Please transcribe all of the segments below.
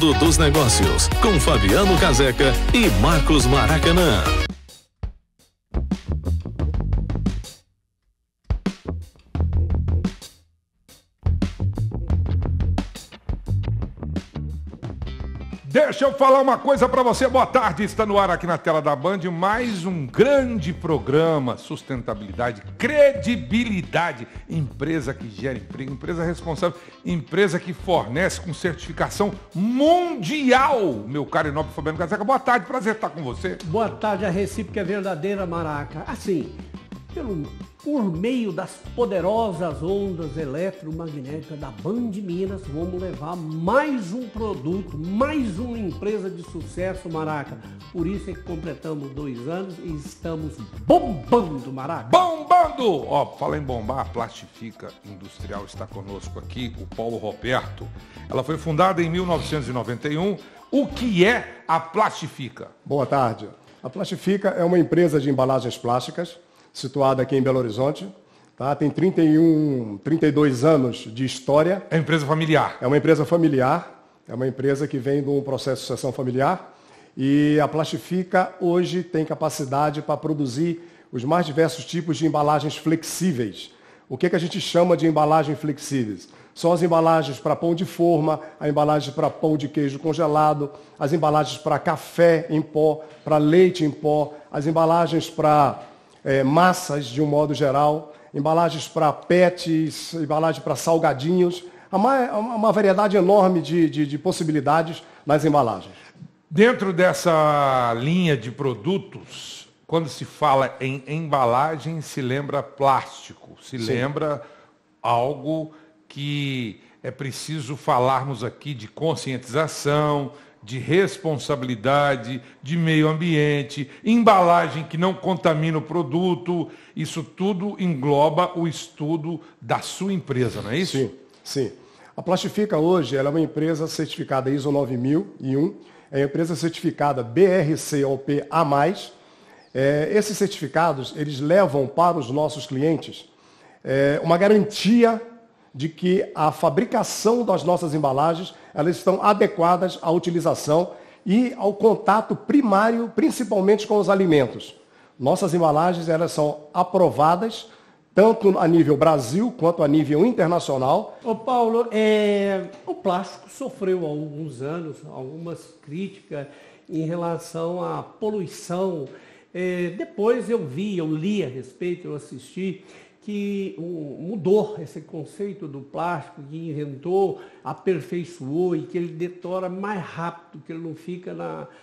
Mundo dos Negócios, com Fabiano Caseca e Marcos Maracanã. Deixa eu falar uma coisa para você. Boa tarde, está no ar aqui na tela da Band mais um grande programa, sustentabilidade, credibilidade, empresa que gera emprego, empresa responsável, empresa que fornece com certificação mundial. Meu caro e nobre Fabiano Caseca, boa tarde, prazer estar com você. Boa tarde, a recíproca é verdadeira, Maraca. Assim, por meio das poderosas ondas eletromagnéticas da Band Minas, vamos levar mais um produto, mais uma empresa de sucesso, Maraca. Por isso é que completamos 2 anos e estamos bombando, Maraca. Bombando! Ó, fala em bombar, a Plastifica Industrial está conosco aqui, o Paulo Roberto. Ela foi fundada em 1991. O que é a Plastifica? Boa tarde. A Plastifica é uma empresa de embalagens plásticas, situada aqui em Belo Horizonte, tá? Tem 32 anos de história. É uma empresa familiar. É uma empresa familiar, é uma empresa que vem de um processo de sucessão familiar e a Plastifica hoje tem capacidade para produzir os mais diversos tipos de embalagens flexíveis. O que a gente chama de embalagens flexíveis? São as embalagens para pão de forma, a embalagem para pão de queijo congelado, as embalagens para café em pó, para leite em pó, as embalagens para massas de um modo geral, embalagens para pets, embalagem para salgadinhos, uma variedade enorme de possibilidades nas embalagens. Dentro dessa linha de produtos, quando se fala em embalagem, se lembra plástico, se Sim. lembra algo que é preciso falarmos aqui de conscientização, de responsabilidade, de meio ambiente, embalagem que não contamina o produto. Isso tudo engloba o estudo da sua empresa, não é isso? Sim, sim. A Plastifica hoje ela é uma empresa certificada ISO 9001, é uma empresa certificada BRCOP-A+. Esses certificados, eles levam para os nossos clientes uma garantia de que a fabricação das nossas embalagens elas estão adequadas à utilização e ao contato primário, principalmente com os alimentos. Nossas embalagens elas são aprovadas tanto a nível Brasil quanto a nível internacional. Ô Paulo, o plástico sofreu há alguns anos algumas críticas em relação à poluição. Depois eu li a respeito, eu assisti, que mudou esse conceito do plástico, que inventou, aperfeiçoou e que ele detora mais rápido, que ele não fica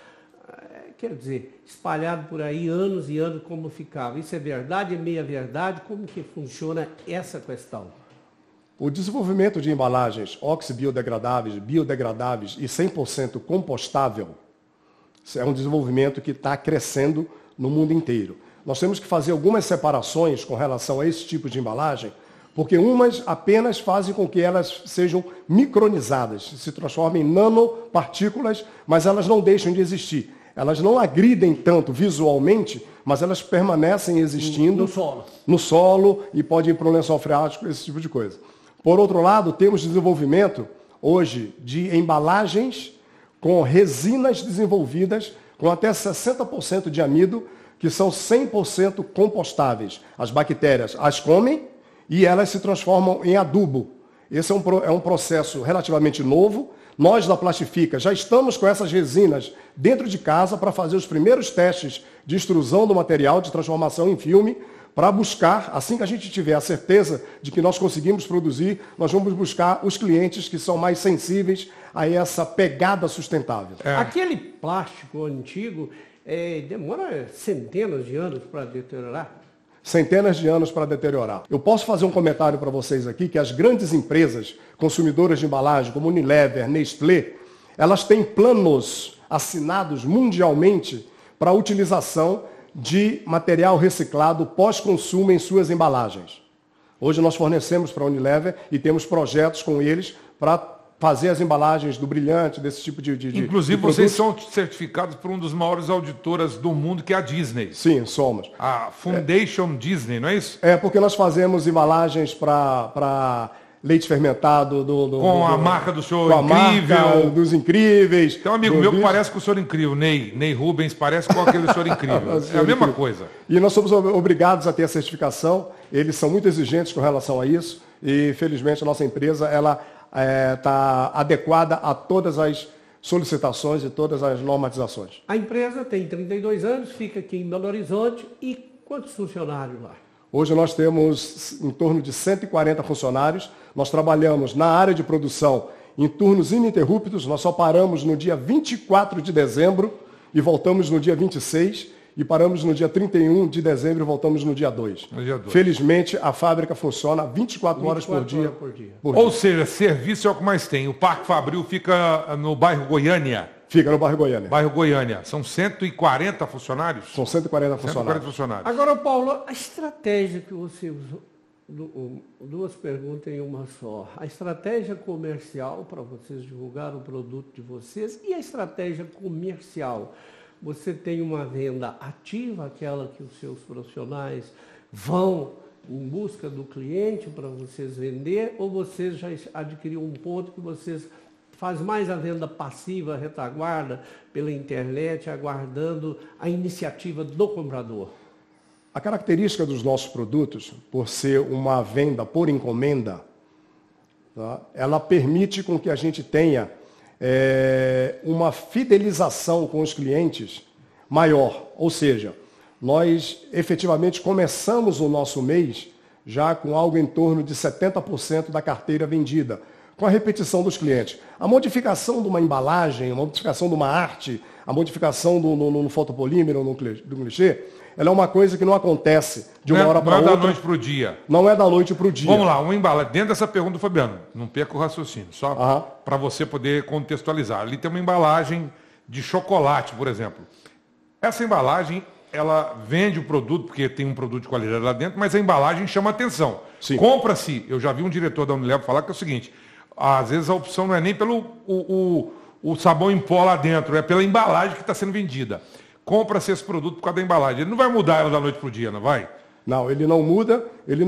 espalhado por aí anos e anos como ficava. Isso é verdade, é meia verdade? Como que funciona essa questão? O desenvolvimento de embalagens biodegradáveis e 100% compostável é um desenvolvimento que está crescendo no mundo inteiro. Nós temos que fazer algumas separações com relação a esse tipo de embalagem, porque umas apenas fazem com que elas sejam micronizadas, se transformem em nanopartículas, mas elas não deixam de existir. Elas não agridem tanto visualmente, mas elas permanecem existindo no solo e podem ir para o lençol freático, esse tipo de coisa. Por outro lado, temos desenvolvimento hoje de embalagens com resinas desenvolvidas com até 60% de amido, que são 100% compostáveis. As bactérias as comem e elas se transformam em adubo. Esse é um processo relativamente novo. Nós, da Plastifica, já estamos com essas resinas dentro de casa para fazer os primeiros testes de extrusão do material, de transformação em filme, para buscar, assim que a gente tiver a certeza de que nós conseguimos produzir, nós vamos buscar os clientes que são mais sensíveis a essa pegada sustentável. Aquele plástico antigo demora centenas de anos para deteriorar? Centenas de anos para deteriorar. Eu posso fazer um comentário para vocês aqui que as grandes empresas consumidoras de embalagem, como Unilever, Nestlé, elas têm planos assinados mundialmente para a utilização de material reciclado pós-consumo em suas embalagens. Hoje nós fornecemos para a Unilever e temos projetos com eles para fazer as embalagens do Brilhante, desse tipo de Inclusive, vocês são certificados por um dos maiores auditoras do mundo, que é a Disney. Sim, somos. A Foundation Disney, não é isso? Porque nós fazemos embalagens para leite fermentado com a marca do senhor com Incrível. A marca dos Incríveis. Tem um amigo meu que parece com o senhor Incrível, Ney Rubens, parece com aquele senhor Incrível. É a mesma coisa. E nós somos obrigados a ter a certificação, eles são muito exigentes com relação a isso, e felizmente a nossa empresa ela está adequada a todas as solicitações e todas as normatizações. A empresa tem 32 anos, fica aqui em Belo Horizonte. E quantos funcionários lá? Hoje nós temos em torno de 140 funcionários. Nós trabalhamos na área de produção em turnos ininterruptos. Nós só paramos no dia 24 de dezembro e voltamos no dia 26. E paramos no dia 31 de dezembro e voltamos no dia 2. Felizmente, a fábrica funciona 24 horas por dia. Ou seja, serviço é o que mais tem. O Parque Fabril fica no bairro Goiânia. Fica no bairro Goiânia. Bairro Goiânia. São 140 funcionários? São 140 funcionários. Agora, Paulo, a estratégia que você usou, duas perguntas em uma só. A estratégia comercial para vocês divulgar o produto de vocês e a estratégia comercial. Você tem uma venda ativa, aquela que os seus profissionais vão em busca do cliente para vocês vender, ou vocês já adquiriram um ponto que vocês fazem mais a venda passiva, retaguarda, pela internet, aguardando a iniciativa do comprador? A característica dos nossos produtos, por ser uma venda por encomenda, tá? Ela permite com que a gente tenha uma fidelização com os clientes maior. Ou seja, nós efetivamente começamos o nosso mês já com algo em torno de 70% da carteira vendida, com a repetição dos clientes. A modificação de uma embalagem, a modificação de uma arte, a modificação no fotopolímero, no clichê, ela é uma coisa que não acontece de uma hora para outra. Não é da noite para o dia. Não é da noite para o dia. Vamos lá, uma embalagem. Dentro dessa pergunta do Fabiano, não perca o raciocínio, só para você poder contextualizar. Ali tem uma embalagem de chocolate, por exemplo. Essa embalagem, ela vende o produto, porque tem um produto de qualidade lá dentro, mas a embalagem chama atenção. Compra-se, eu já vi um diretor da Unilever falar que é o seguinte, às vezes a opção não é nem pelo o sabão em pó lá dentro, é pela embalagem que está sendo vendida. Compra-se esse produto por causa da embalagem. Ele não vai mudar ela da noite para o dia, não vai? Não, ele não muda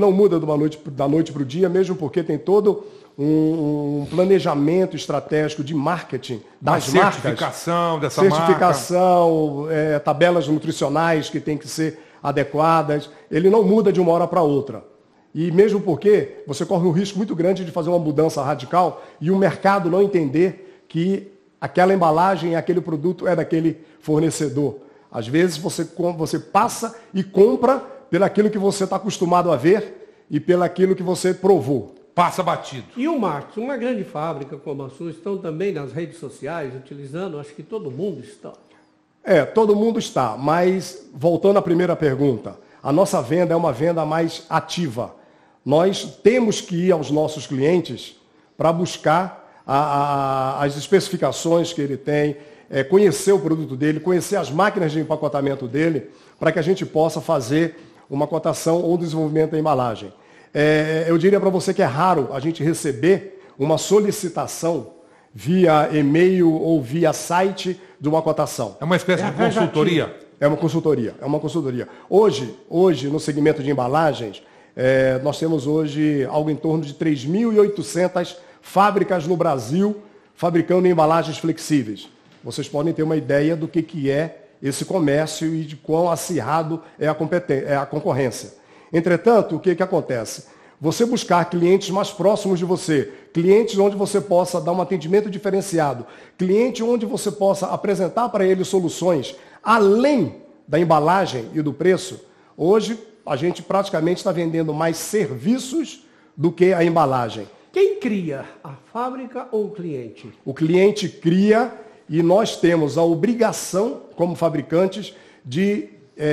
da noite para o dia, mesmo porque tem todo um planejamento estratégico de marketing das marcas. Certificação dessa certificação, tabelas nutricionais que têm que ser adequadas. Ele não muda de uma hora para outra. E mesmo porque você corre um risco muito grande de fazer uma mudança radical e o mercado não entender que aquela embalagem, aquele produto é daquele fornecedor. Às vezes você passa e compra pelaquilo que você está acostumado a ver e pelaquilo que você provou. Passa batido. E o marketing, uma grande fábrica como a sua, estão também nas redes sociais utilizando, acho que todo mundo está. Todo mundo está, mas voltando à primeira pergunta, a nossa venda é uma venda mais ativa. Nós temos que ir aos nossos clientes para buscar as especificações que ele tem, conhecer o produto dele, conhecer as máquinas de empacotamento dele, para que a gente possa fazer uma cotação ou desenvolvimento da embalagem. Eu diria para você que é raro a gente receber uma solicitação via e-mail ou via site de uma cotação. É uma espécie de consultoria? É uma consultoria. Hoje, no segmento de embalagens, nós temos hoje algo em torno de 3.800 fábricas no Brasil fabricando embalagens flexíveis. Vocês podem ter uma ideia do que é esse comércio e de quão acirrado é a concorrência. Entretanto, o que acontece? Você buscar clientes mais próximos de você, clientes onde você possa dar um atendimento diferenciado, cliente onde você possa apresentar para ele soluções além da embalagem e do preço. Hoje, a gente praticamente está vendendo mais serviços do que a embalagem. Quem cria? A fábrica ou o cliente? O cliente cria e nós temos a obrigação, como fabricantes, de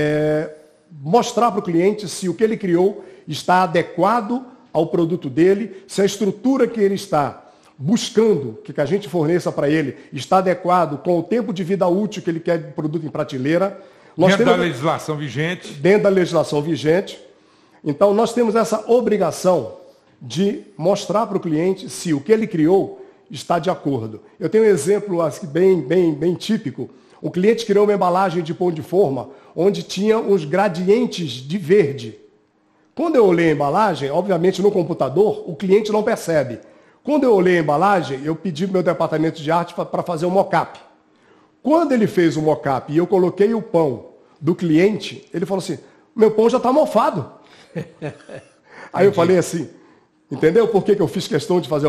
mostrar para o cliente se o que ele criou está adequado ao produto dele, se a estrutura que ele está buscando, que a gente forneça para ele, está adequado com o tempo de vida útil que ele quer de produto em prateleira. Dentro da legislação vigente. Dentro da legislação vigente. Então, nós temos essa obrigação de mostrar para o cliente se o que ele criou está de acordo. Eu tenho um exemplo bem típico. O cliente criou uma embalagem de pão de forma onde tinha uns gradientes de verde. Quando eu leio a embalagem, obviamente no computador, o cliente não percebe. Quando eu olhei a embalagem, eu pedi para o meu departamento de arte para fazer um mock-up. Quando ele fez o mock-up e eu coloquei o pão do cliente, ele falou assim, meu pão já está mofado. Aí eu falei assim, entendeu por que eu fiz questão de fazer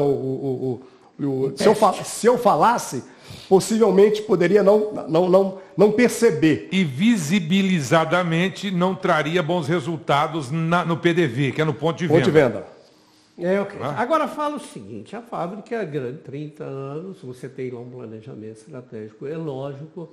se eu falasse, possivelmente poderia não perceber. E visibilizadamente não traria bons resultados no PDV, que é no ponto de venda. Ponto de venda. Ok. Agora fala o seguinte, a fábrica é grande, 30 anos, você tem lá um planejamento estratégico, é lógico.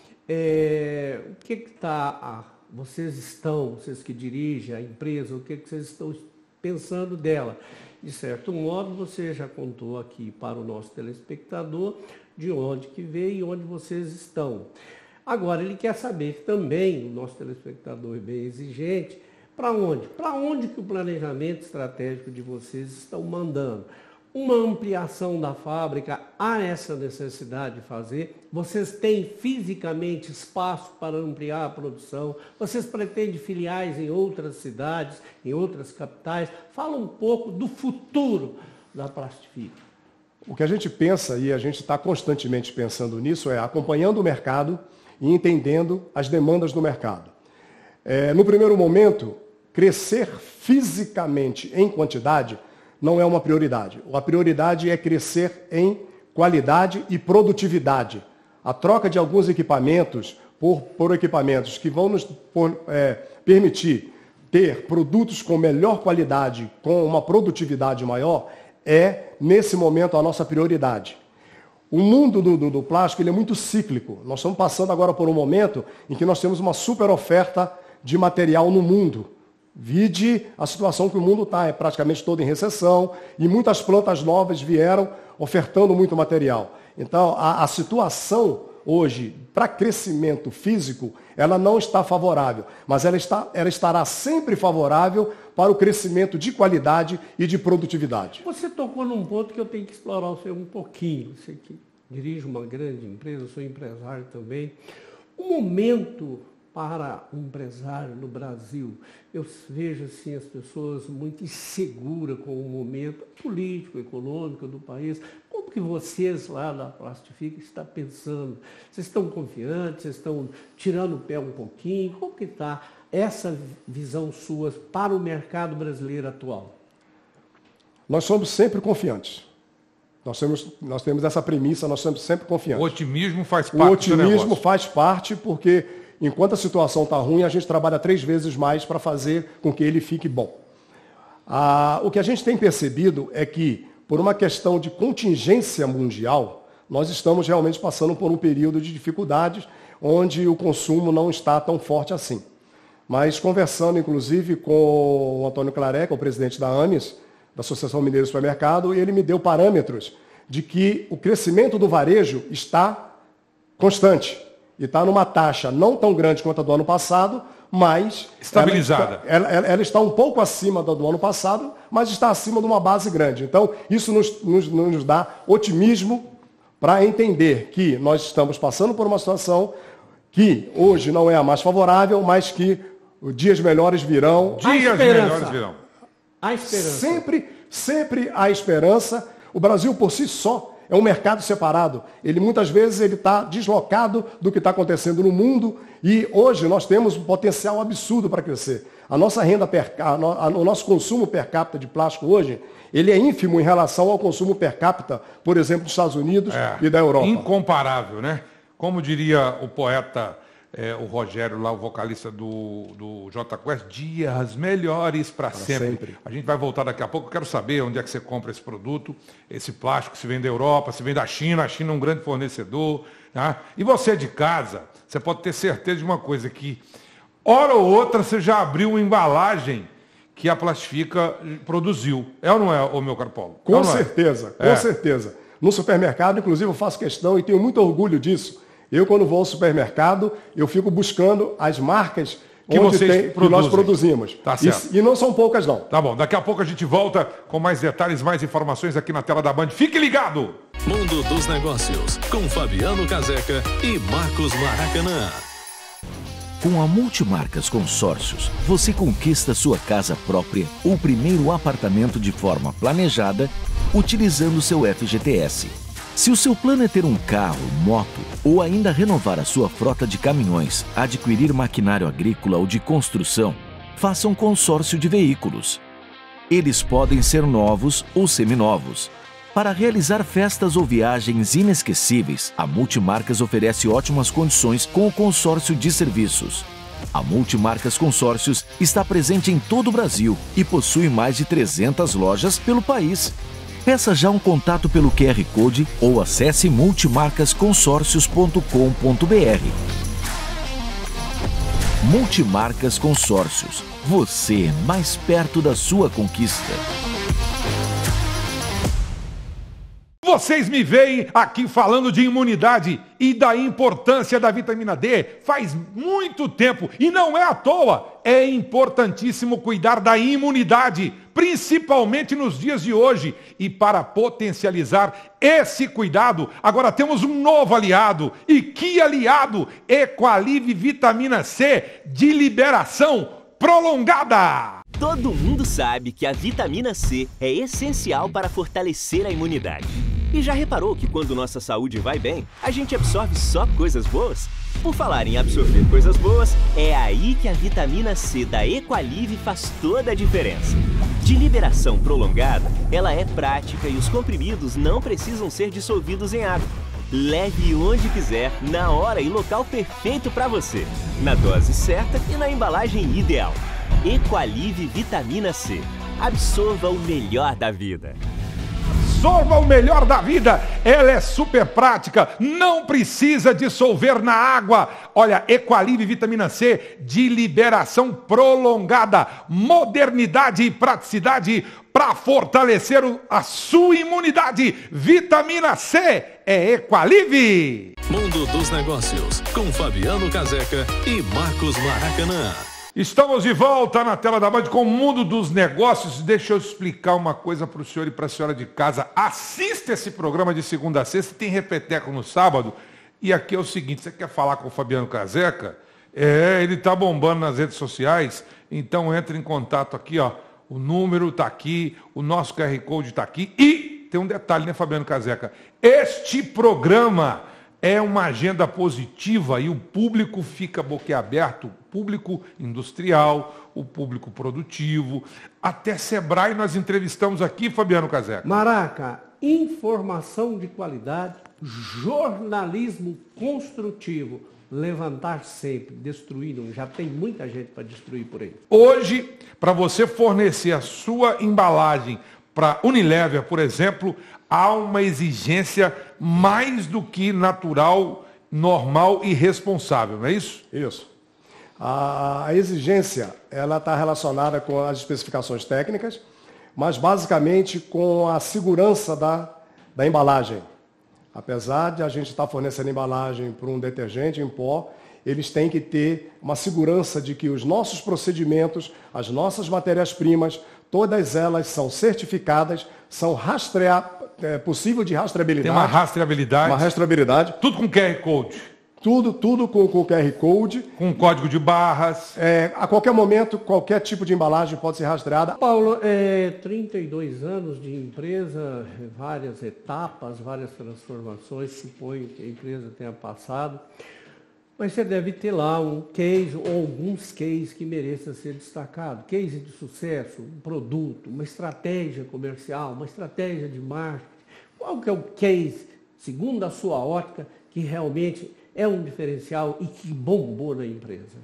O que está, vocês que dirigem a empresa, o que vocês estão pensando dela? De certo modo, você já contou aqui para o nosso telespectador de onde que veio e onde vocês estão. Agora, ele quer saber também, o nosso telespectador é bem exigente, para onde? Para onde que o planejamento estratégico de vocês estão mandando? Uma ampliação da fábrica, há essa necessidade de fazer? Vocês têm fisicamente espaço para ampliar a produção? Vocês pretendem filiais em outras cidades, em outras capitais? Fala um pouco do futuro da Plastifique. O que a gente pensa, e a gente está constantemente pensando nisso, é acompanhando o mercado e entendendo as demandas do mercado. No primeiro momento, crescer fisicamente em quantidade não é uma prioridade. A prioridade é crescer em qualidade e produtividade. A troca de alguns equipamentos por equipamentos que vão nos permitir ter produtos com melhor qualidade, com uma produtividade maior, é, nesse momento, a nossa prioridade. O mundo do plástico ele é muito cíclico. Nós estamos passando agora por um momento em que nós temos uma super oferta de material no mundo. Vide a situação que o mundo está, é praticamente todo em recessão, e muitas plantas novas vieram ofertando muito material. Então, a situação hoje, para crescimento físico, ela não está favorável, mas ela estará sempre favorável para o crescimento de qualidade e de produtividade. Você tocou num ponto que eu tenho que explorar o senhor um pouquinho. Você que dirige uma grande empresa, eu sou empresário também. O momento para o empresário no Brasil, eu vejo assim, as pessoas muito inseguras com o momento político, econômico do país. Como que vocês lá da Plastifique estão pensando? Vocês estão confiantes? Vocês estão tirando o pé um pouquinho? Como que está essa visão sua para o mercado brasileiro atual? Nós somos sempre confiantes. Nós temos essa premissa, nós somos sempre confiantes. O otimismo faz parte do negócio. O otimismo faz parte porque, enquanto a situação está ruim, a gente trabalha 3 vezes mais para fazer com que ele fique bom. O que a gente tem percebido é que, por uma questão de contingência mundial, nós estamos realmente passando por um período de dificuldades onde o consumo não está tão forte assim. Mas conversando, inclusive, com o Antônio Claré, o presidente da AMES, da Associação Mineira do Supermercado, e ele me deu parâmetros de que o crescimento do varejo está constante. E está numa taxa não tão grande quanto a do ano passado, mas estabilizada. Ela está um pouco acima do ano passado, mas está acima de uma base grande. Então, isso nos dá otimismo para entender que nós estamos passando por uma situação que hoje não é a mais favorável, mas que dias melhores virão. Dias melhores virão. A esperança. Sempre há esperança. O Brasil, por si só, é um mercado separado. Ele muitas vezes está deslocado do que está acontecendo no mundo e hoje nós temos um potencial absurdo para crescer. A nossa renda o nosso consumo per capita de plástico hoje, ele é ínfimo em relação ao consumo per capita, por exemplo, dos Estados Unidos e da Europa. Incomparável, né? Como diria o poeta, o Rogério, lá, o vocalista do Jota Quest, dias melhores para sempre. A gente vai voltar daqui a pouco. Eu quero saber onde é que você compra esse produto, esse plástico, se vem da Europa, se vem da China. A China é um grande fornecedor. Tá? E você de casa, você pode ter certeza de uma coisa, que hora ou outra você já abriu uma embalagem que a Plastifica produziu. É ou não é, meu caro Paulo? Com certeza, com certeza. No supermercado, inclusive, eu faço questão e tenho muito orgulho disso. Eu, quando vou ao supermercado, eu fico buscando as marcas que nós produzimos. Tá certo. E não são poucas, não. Tá bom, daqui a pouco a gente volta com mais detalhes, mais informações aqui na tela da Band. Fique ligado! Mundo dos Negócios, com Fabiano Caseca e Marcos Maracanã. Com a Multimarcas Consórcios, você conquista sua casa própria ou primeiro apartamento de forma planejada, utilizando seu FGTS. Se o seu plano é ter um carro, moto ou ainda renovar a sua frota de caminhões, adquirir maquinário agrícola ou de construção, faça um consórcio de veículos. Eles podem ser novos ou seminovos. Para realizar festas ou viagens inesquecíveis, a Multimarcas oferece ótimas condições com o consórcio de serviços. A Multimarcas Consórcios está presente em todo o Brasil e possui mais de 300 lojas pelo país. Peça já um contato pelo QR Code ou acesse multimarcasconsórcios.com.br. Multimarcas Consórcios. Você mais perto da sua conquista. Vocês me veem aqui falando de imunidade e da importância da vitamina D faz muito tempo e não é à toa. É importantíssimo cuidar da imunidade, principalmente nos dias de hoje. E para potencializar esse cuidado, agora temos um novo aliado. E que aliado? Equalive Vitamina C de liberação prolongada. Todo mundo sabe que a vitamina C é essencial para fortalecer a imunidade. E já reparou que quando nossa saúde vai bem, a gente absorve só coisas boas? Por falar em absorver coisas boas, é aí que a vitamina C da Equalive faz toda a diferença. De liberação prolongada, ela é prática e os comprimidos não precisam ser dissolvidos em água. Leve onde quiser, na hora e local perfeito para você. Na dose certa e na embalagem ideal. Equalive Vitamina C. Absorva o melhor da vida. Absorva o melhor da vida. Ela é super prática, não precisa dissolver na água. Olha, Equalive Vitamina C de liberação prolongada. Modernidade e praticidade para fortalecer a sua imunidade. Vitamina C é Equalive. Mundo dos Negócios, com Fabiano Caseca e Marcos Maracanã. Estamos de volta na tela da Band com o Mundo dos Negócios. Deixa eu explicar uma coisa para o senhor e para a senhora de casa. Assista esse programa de segunda a sexta, tem repeteco no sábado. E aqui é o seguinte, você quer falar com o Fabiano Caseca? Ele está bombando nas redes sociais, então entre em contato aqui, ó. O número está aqui, o nosso QR Code está aqui. E tem um detalhe, né, Fabiano Caseca? Este programa é uma agenda positiva e o público fica boquiaberto, o público industrial, o público produtivo. Até Sebrae nós entrevistamos aqui, Fabiano Caseca. Maraca, informação de qualidade, jornalismo construtivo. Levantar sempre, destruir não. Já tem muita gente para destruir por aí. Hoje, para você fornecer a sua embalagem para Unilever, por exemplo, há uma exigência mais do que natural, normal e responsável, não é isso? Isso. A exigência, ela está relacionada com as especificações técnicas, mas basicamente com a segurança da embalagem. Apesar de a gente estar fornecendo embalagem para um detergente em pó, eles têm que ter uma segurança de que os nossos procedimentos, as nossas matérias-primas, todas elas são certificadas, são possível de rastreabilidade. Tem uma rastreabilidade. Uma rastreabilidade. Tudo com QR Code. Tudo com QR Code. Com código de barras. A qualquer momento, qualquer tipo de embalagem pode ser rastreada. Paulo, 32 anos de empresa, várias etapas, várias transformações, suponho que a empresa tenha passado. Mas você deve ter lá um case ou alguns cases que mereçam ser destacados. Case de sucesso, um produto, uma estratégia comercial, uma estratégia de marketing. Qual que é o case, segundo a sua ótica, que realmente é um diferencial e que bombou na empresa?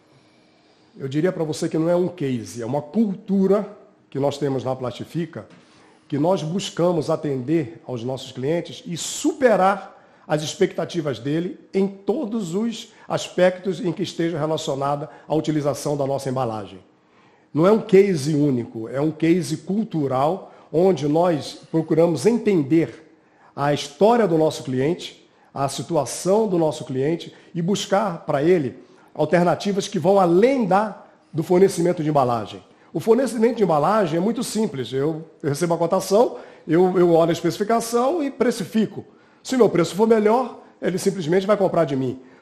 Eu diria para você que não é um case, é uma cultura que nós temos na Plastifica, que nós buscamos atender aos nossos clientes e superar as expectativas dele em todos os aspectos em que esteja relacionada à utilização da nossa embalagem. Não é um case único, é um case cultural, onde nós procuramos entender a história do nosso cliente, a situação do nosso cliente e buscar para ele alternativas que vão além do fornecimento de embalagem. O fornecimento de embalagem é muito simples. Eu recebo a cotação, eu olho a especificação e precifico. Se o meu preço for melhor, ele simplesmente vai comprar de mim.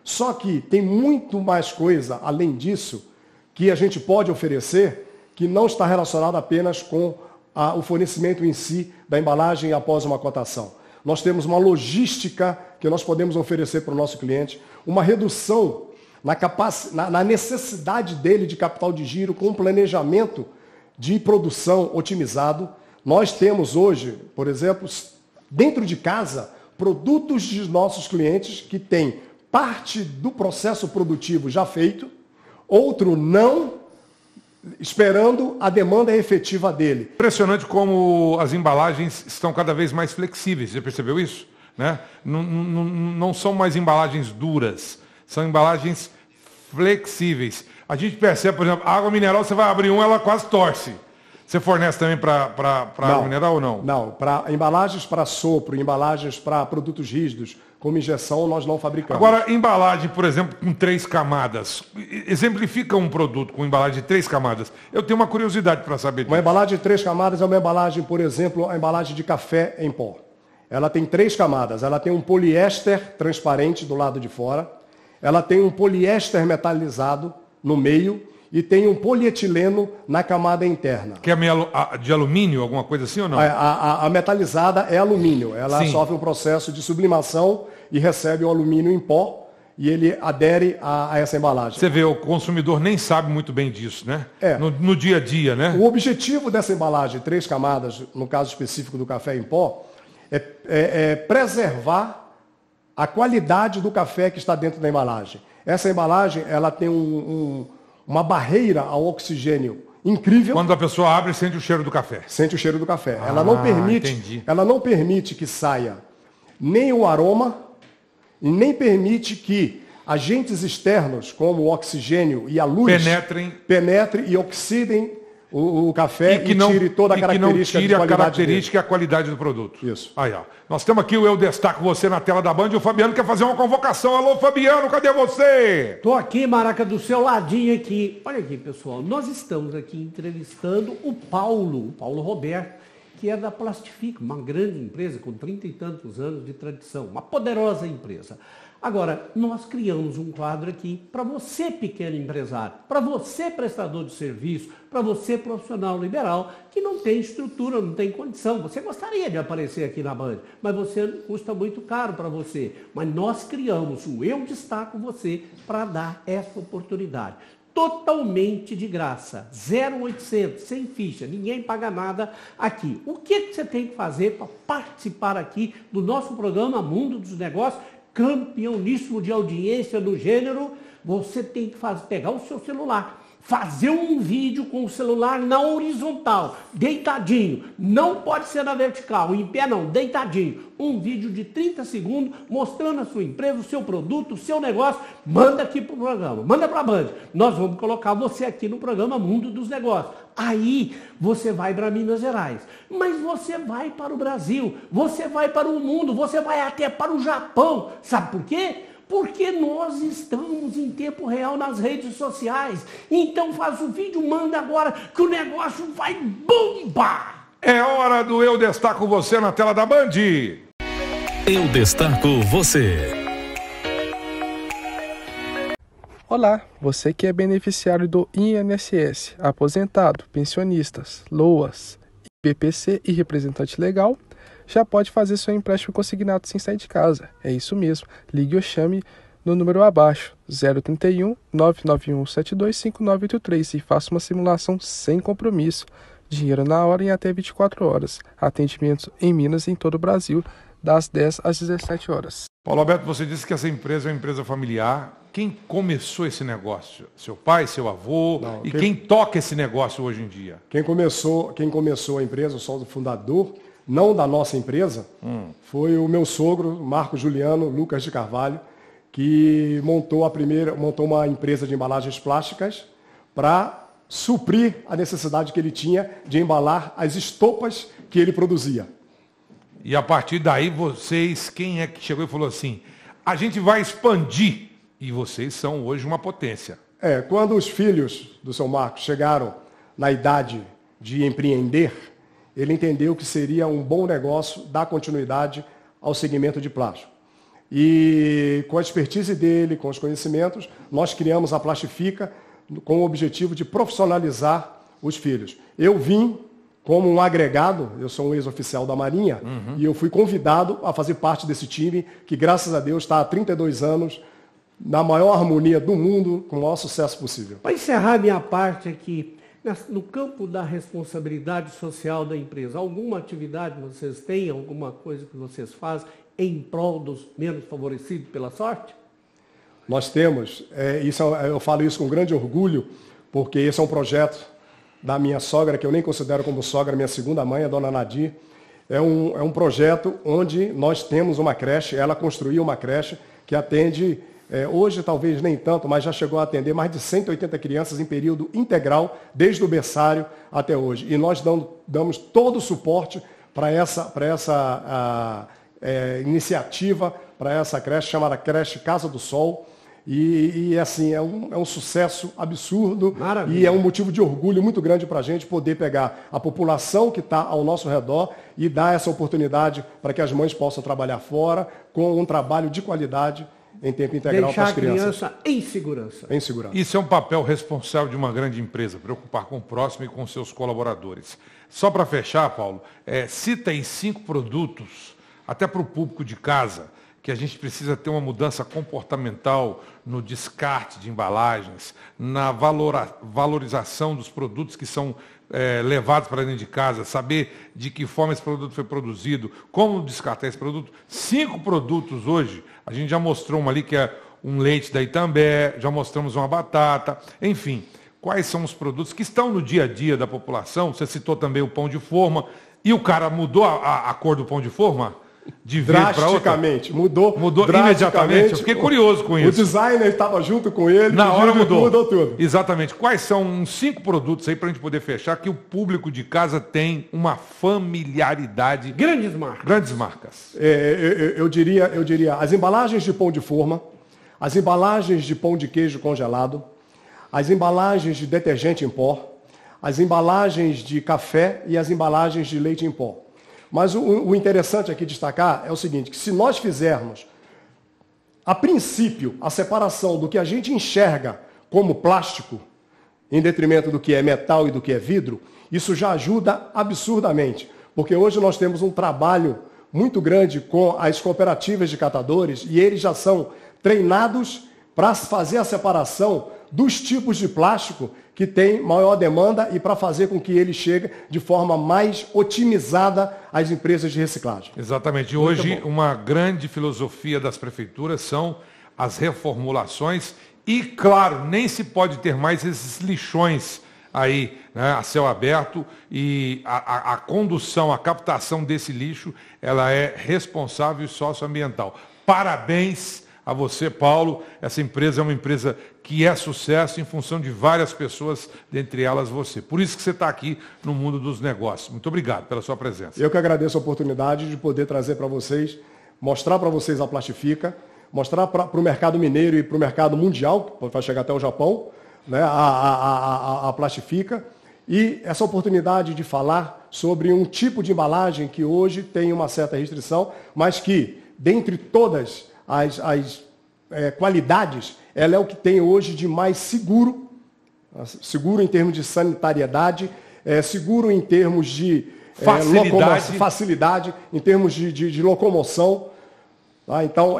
Só que tem muito mais coisa, além disso, que a gente pode oferecer, que não está relacionado apenas com o fornecimento em si da embalagem após uma cotação. Nós temos uma logística que nós podemos oferecer para o nosso cliente, uma redução na necessidade dele de capital de giro com um planejamento de produção otimizado. Nós temos hoje, por exemplo, dentro de casa, produtos de nossos clientes que têm parte do processo produtivo já feito, outro não, esperando a demanda efetiva dele. Impressionante como as embalagens estão cada vez mais flexíveis. Você percebeu isso? Né? Não são mais embalagens duras, são embalagens flexíveis. A gente percebe, por exemplo, a água mineral, você vai abrir ela quase torce. Você fornece também para água mineral ou não? Não, para embalagens para sopro, embalagens para produtos rígidos, como injeção, nós não fabricamos. Agora, embalagem, por exemplo, com 3 camadas. Exemplifica um produto com embalagem de 3 camadas. Eu tenho uma curiosidade para saber disso. Uma embalagem de 3 camadas é uma embalagem, por exemplo, a embalagem de café em pó. Ela tem 3 camadas. Ela tem um poliéster transparente do lado de fora. Ela tem um poliéster metalizado no meio. E tem um polietileno na camada interna. Que é de alumínio, alguma coisa assim ou não? A metalizada é alumínio. Ela Sim. sofre um processo de sublimação e recebe o alumínio em pó e ele adere a essa embalagem. Você vê, o consumidor nem sabe muito bem disso, né? No dia a dia, né? O objetivo dessa embalagem, 3 camadas, no caso específico do café em pó, é preservar a qualidade do café que está dentro da embalagem. Essa embalagem, ela tem uma barreira ao oxigênio incrível. Quando a pessoa abre, sente o cheiro do café. Sente o cheiro do café. Entendi. Ela não permite que saia nem o aroma e nem permite que agentes externos, como o oxigênio e a luz, penetrem e oxidem o café e tire toda a característica de qualidade a característica e a qualidade do produto. Isso. Aí, ó. Nós temos aqui o Eu Destaco Você na tela da Band e o Fabiano quer fazer uma convocação. Alô, Fabiano, cadê você? Tô aqui, Maraca, do seu ladinho aqui. Olha aqui, pessoal, nós estamos aqui entrevistando o Paulo Roberto, que é da Plastifica, uma grande empresa com 30 e tantos anos de tradição, uma poderosa empresa. Agora, nós criamos um quadro aqui para você, pequeno empresário, para você, prestador de serviço, para você, profissional liberal, que não tem estrutura, não tem condição. Você gostaria de aparecer aqui na Band, mas você custa muito caro para você. Mas nós criamos o Eu Destaco Você para dar essa oportunidade. Totalmente de graça, 0800, sem ficha, ninguém paga nada aqui. O que você tem que fazer para participar aqui do nosso programa Mundo dos Negócios, campeoníssimo de audiência do gênero? Você tem que pegar o seu celular, fazer um vídeo com o celular na horizontal, deitadinho, não pode ser na vertical, em pé não, deitadinho. Um vídeo de 30 segundos mostrando a sua empresa, o seu produto, o seu negócio, manda aqui para o programa, manda para a Band. Nós vamos colocar você aqui no programa Mundo dos Negócios. Aí você vai para Minas Gerais, mas você vai para o Brasil, você vai para o mundo, você vai até para o Japão. Sabe por quê? Porque nós estamos em tempo real nas redes sociais. Então faz o vídeo, manda agora, que o negócio vai bombar. É hora do Eu Destaco Você na tela da Band. Eu Destaco Você. Olá, você que é beneficiário do INSS, aposentado, pensionistas, LOAS, IPPC e representante legal, já pode fazer seu empréstimo consignado sem sair de casa. É isso mesmo. Ligue ou chame no número abaixo, 031 991 72 5983 e faça uma simulação sem compromisso. Dinheiro na hora em até 24 horas. Atendimentos em Minas e em todo o Brasil, das 10 às 17 horas. Paulo Alberto, você disse que essa empresa é uma empresa familiar. Quem começou esse negócio? Seu pai, seu avô? Não, quem toca esse negócio hoje em dia? Quem começou a empresa, o sócio fundador, não da nossa empresa, foi o meu sogro, Marco Juliano Lucas de Carvalho, que montou uma empresa de embalagens plásticas para suprir a necessidade que ele tinha de embalar as estopas que ele produzia. E a partir daí, quem é que chegou e falou assim, a gente vai expandir, e vocês são hoje uma potência. Quando os filhos do seu Marcos chegaram na idade de empreender, ele entendeu que seria um bom negócio dar continuidade ao segmento de plástico. E com a expertise dele, com os conhecimentos, nós criamos a Plastifica com o objetivo de profissionalizar os filhos. Eu vim como um agregado, eu sou um ex-oficial da Marinha, e eu fui convidado a fazer parte desse time, que graças a Deus está há 32 anos, na maior harmonia do mundo, com o maior sucesso possível. Para encerrar minha parte aqui, no campo da responsabilidade social da empresa, alguma atividade vocês têm, alguma coisa que vocês fazem em prol dos menos favorecidos pela sorte? Nós temos, eu falo isso com grande orgulho, porque esse é um projeto da minha sogra, que eu nem considero como sogra, minha segunda mãe, a dona Nadir. É um projeto onde nós temos uma creche, ela construiu uma creche que atende, hoje talvez nem tanto, mas já chegou a atender mais de 180 crianças em período integral, desde o berçário até hoje. E nós damos todo o suporte para essa iniciativa, para essa creche, chamada Creche Casa do Sol. E assim, é um sucesso absurdo. Maravilha. E é um motivo de orgulho muito grande para a gente poder pegar a população que está ao nosso redor e dar essa oportunidade para que as mães possam trabalhar fora com um trabalho de qualidade em tempo integral para as crianças. Deixar a criança em segurança. Em segurança. Isso é um papel responsável de uma grande empresa, preocupar com o próximo e com seus colaboradores. Só para fechar, Paulo, cita aí 5 produtos, até para o público de casa, que a gente precisa ter uma mudança comportamental no descarte de embalagens, na valorização dos produtos que são levados para dentro de casa, saber de que forma esse produto foi produzido, como descartar esse produto. 5 produtos hoje, a gente já mostrou uma ali que é um leite da Itambé, já mostramos uma batata, enfim. Quais são os produtos que estão no dia a dia da população? Você citou também o pão de forma, e o cara mudou a cor do pão de forma? De drasticamente, mudou imediatamente. Eu fiquei curioso com isso. O designer estava junto com ele. Na hora mudou tudo. Exatamente. Quais são uns 5 produtos aí para a gente poder fechar que o público de casa tem uma familiaridade? Grandes marcas. Eu diria, as embalagens de pão de forma, as embalagens de pão de queijo congelado, as embalagens de detergente em pó, as embalagens de café e as embalagens de leite em pó. Mas o interessante aqui destacar é o seguinte, que se nós fizermos, a princípio, a separação do que a gente enxerga como plástico, em detrimento do que é metal e do que é vidro, isso já ajuda absurdamente. Porque hoje nós temos um trabalho muito grande com as cooperativas de catadores e eles já são treinados para fazer a separação dos tipos de plástico que tem maior demanda e para fazer com que ele chegue de forma mais otimizada às empresas de reciclagem. Exatamente. Hoje, uma grande filosofia das prefeituras são as reformulações e, claro, nem se pode ter mais esses lixões aí, né, a céu aberto, e a condução, a captação desse lixo, ela é responsável e socioambiental. Parabéns a você, Paulo. Essa empresa é uma empresa que é sucesso em função de várias pessoas, dentre elas você. Por isso que você está aqui no mundo dos negócios. Muito obrigado pela sua presença. Eu que agradeço a oportunidade de poder trazer para vocês, mostrar para vocês a Plastifica, mostrar para o mercado mineiro e para o mercado mundial, que vai chegar até o Japão, né, a Plastifica, e essa oportunidade de falar sobre um tipo de embalagem que hoje tem uma certa restrição, mas que, dentre todas as qualidades, ela é o que tem hoje de mais seguro em termos de sanitariedade, seguro em termos de facilidade, em termos de locomoção. Tá? Então,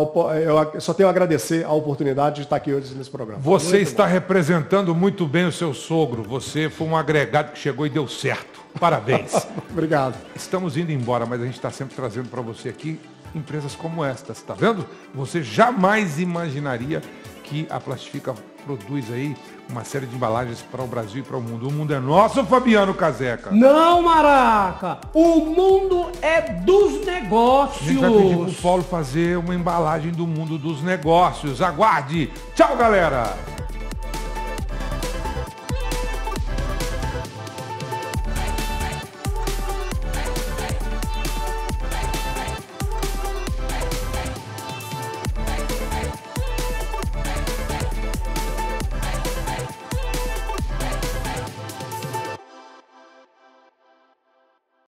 eu só tenho a agradecer a oportunidade de estar aqui hoje nesse programa. Você está representando muito bem o seu sogro. Você foi um agregado que chegou e deu certo. Parabéns. Obrigado. Estamos indo embora, mas a gente está sempre trazendo para você aqui empresas como estas, está vendo? Você jamais imaginaria que a Plastifica produz aí uma série de embalagens para o Brasil e para o mundo. O mundo é nosso, Fabiano Caseca. Não, Maraca! O mundo é dos negócios. A gente vai pedir para o Paulo fazer uma embalagem do mundo dos negócios. Aguarde! Tchau, galera!